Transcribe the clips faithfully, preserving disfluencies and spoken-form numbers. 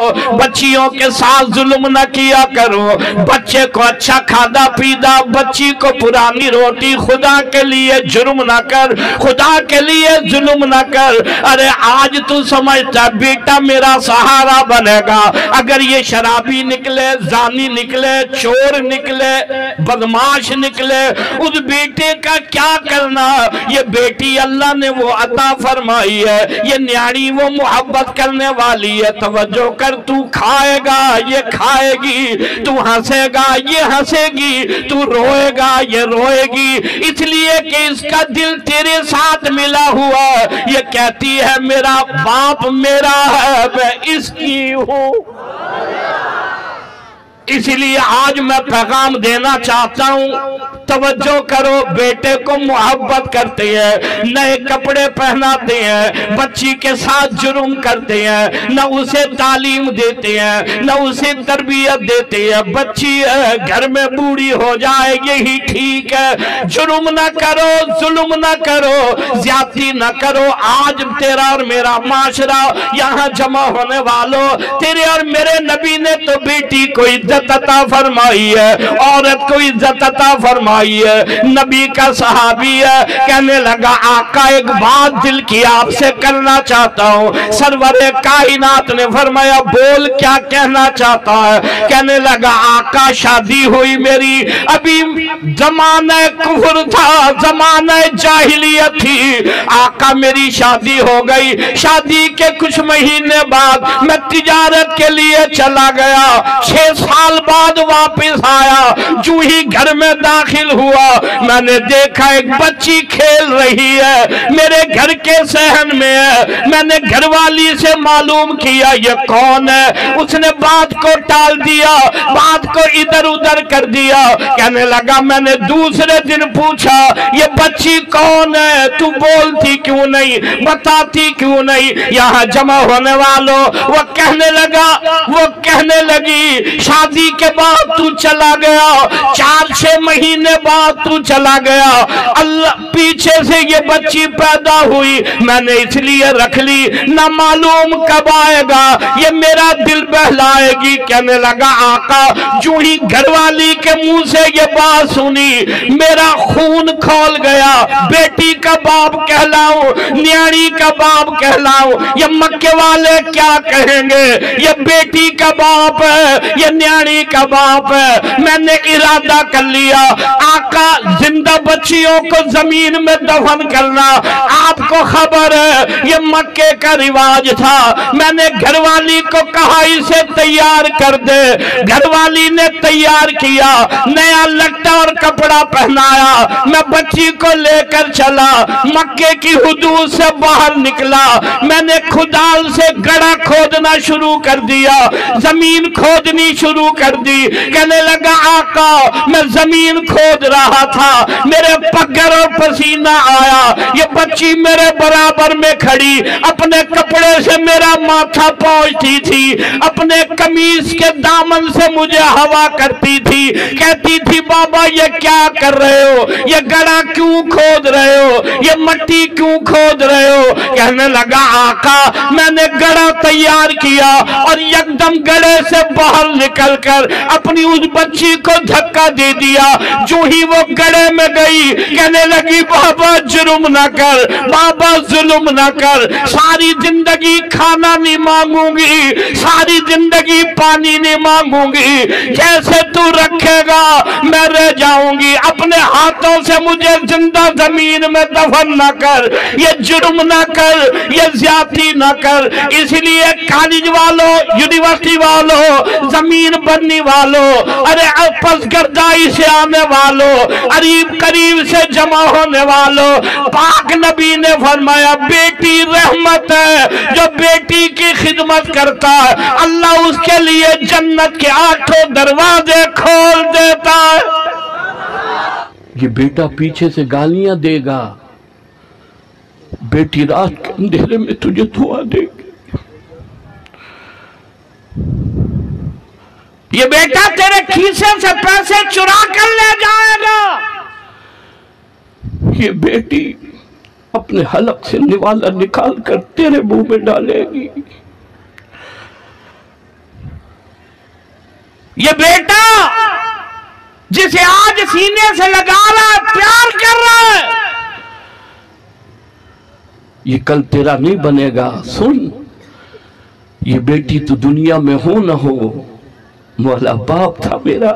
बच्चियों के साथ जुल्म न किया करो, बच्चे को अच्छा खादा पीदा, बच्ची को पुरानी रोटी, खुदा के लिए जुर्म न कर, खुदा के लिए जुल्म न कर। अरे आज तू समझता बेटा मेरा सहारा बनेगा, अगर ये शराबी निकले, जानी निकले, चोर निकले, बदमाश निकले, उस बेटे का क्या करना। ये बेटी अल्लाह ने वो अता फरमाई है, ये न्याणी वो मोहब्बत करने वाली है। तवज्जो कर, तू खाएगा ये खाएगी, तू हंसेगा ये हंसेगी, तू रोएगा ये रोएगी, इसलिए कि इसका दिल तेरे साथ मिला हुआ। ये कहती है मेरा बाप मेरा है, मैं इसकी हूं। इसलिए आज मैं पैगाम देना चाहता हूं, तवज्जो करो, बेटे को मोहब्बत करते हैं, नए कपड़े पहनाते हैं, बच्ची के साथ जुर्म करते हैं, न उसे तालीम देते हैं, न उसे तरबियत देते हैं। बच्ची घर में बूढ़ी हो जाए यही ठीक है। जुर्म न करो, जुल्म न करो, ज्यादती न करो। आज तेरा और मेरा माशरा यहाँ जमा होने वालों, तेरे और मेरे नबी ने तो बेटी को इज्जत अता फरमाई है, औरत को इज्जत अता फरमाई है। नबी का सहाबी है, कहने लगा आका एक बात दिल की आपसे करना चाहता हूँ। सरवरे कायनात ने फरमाया बोल क्या कहना चाहता है। कहने लगा आका शादी हुई मेरी, अभी जमाना कुफर था, जमाना जाहिलियत थी, आका मेरी शादी हो गई। शादी के कुछ महीने बाद मैं तिजारत के लिए चला गया, छह साल बाद वापस आया। जो ही घर में दाखिल हुआ मैंने देखा एक बच्ची खेल रही है, मेरे घर के सहन में है। मैंने घरवाली से मालूम किया ये कौन है, उसने बात को टाल दिया, बात को इधर उधर कर दिया। कहने लगा मैंने दूसरे दिन पूछा ये बच्ची कौन है, तू बोलती क्यों नहीं, बताती क्यों नहीं। यहाँ जमा होने वालों वो कहने लगा, वो कहने लगी शादी के बाद तू चला गया, चार छह महीने बाद तू चला गया, अल्लाह पीछे से ये बच्ची पैदा हुई, मैंने इसलिए रख ली, ना मालूम कब आएगा ये मेरा दिल बहलाएगी। कहने लगा आका जो ही घरवाली के मुंह से ये बात सुनी मेरा खून खोल गया। बेटी का बाप कहलाऊं, न्याणी का बाप कहलाऊं, ये मक्के वाले क्या कहेंगे, ये बेटी का बाप है, ये न्याणी का बाप है। मैंने इरादा कर लिया आका जिंदा बच्चियों को जमीन में दफन करना, आपको खबर है ये मक्के का रिवाज था। मैंने घरवाली को कहा इसे तैयार कर दे, घरवाली ने तैयार किया, नया लट्टा और कपड़ा पहनाया, मैं बच्ची को लेकर चला, मक्के की हुदूद से बाहर निकला। मैंने खुदाल से गड़ा खोदना शुरू कर दिया, जमीन खोदनी शुरू कर दी। कहने लगा आका मैं जमीन खोद रहा था, मेरे पगर और पसीना आया, ये बच्ची मेरे बराबर में खड़ी अपने कपड़े से मेरा माथा पहुंचती थी, अपने कमीज के दामन से मुझे हवा करती थी, कहती थी बाबा ये क्या कर रहे हो, ये गड़ा क्यों खोद रहे हो, ये मट्टी क्यों खोद रहे हो। कहने लगा आका मैंने गड़ा तैयार किया और एकदम गड़े से बाहर निकलकर अपनी उस बच्ची को धक्का दे दिया। जो ही वो गड़े में गई कहने लगी बाबा जुर्म ना कर, बाबा जुल्म ना कर, सारी जिंदगी खाना नहीं मांगूंगी, सारी जिंदगी पानी नहीं मांगूंगी, जैसे तू रखेगा मैं रह जाऊंगी, अपने हाथों से मुझे जिंदा जमीन में दफन ना कर, ये जुर्म ना कर, ये ज्यादती ना कर। इसलिए कॉलेज वालों, यूनिवर्सिटी वालों, जमीन बनने वालों, अरे आपस गर्दाई से आने वालों, करीब करीब से जमा होने वालों, पाक नबी ने फरमाया बेटी रहमत है, जो बेटी की खिदमत करता है अल्लाह उसके लिए जन्नत के आठों दरवाजे खोल देता है। ये बेटा पीछे से गालियां देगा, बेटी रात के अंधेरे में तुझे दुआ देगी, ये बेटा तेरे खीसे से पैसे चुरा कर ले जाएगा, ये बेटी अपने हलक से निवाला निकाल कर तेरे मुंह में डालेगी। یہ بیٹا جسے آج سینے سے لگا رہا ہے، پیار کر رہا ہے، یہ کل تیرا نہیں بنے گا۔ سن، یہ بیٹی تو دنیا میں ہو نہ ہو، مولا باپ تھا میرا۔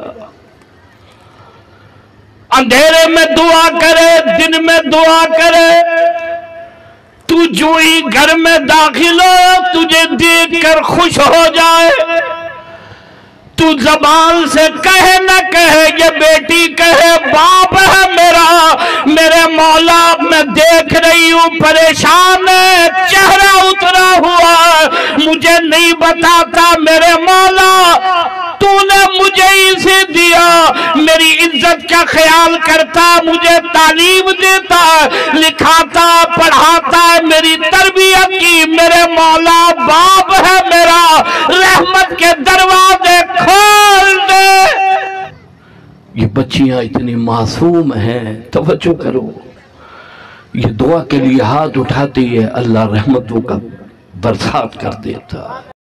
اندھیرے میں دعا کرے، دن میں دعا کرے، تو جو ہی گھر میں داخل ہو تجھے دیکھ کر خوش ہو جائے، تو زبان سے کہے نہ کہے، یہ بیٹی کہے باپ ہے میرا، میرے مولا میں دیکھ رہی ہوں پریشان ہے، چہرہ اترا ہوا، مجھے نہیں بتاتا میرے مولا، تو نے مجھے اسے دیا، میری عزت کا خیال کرتا، مجھے تعلیم دیتا، لکھاتا پڑھاتا، میری تربیت کی، میرے مولا باپ ہے میرا، رحمت کے دروازے کھول دے۔ یہ بچیاں اتنی معصوم ہیں، توجہ کرو، یہ دعا کے لیے ہاتھ اٹھاتی ہے، اللہ رحمتوں کا برسات کر دیتا۔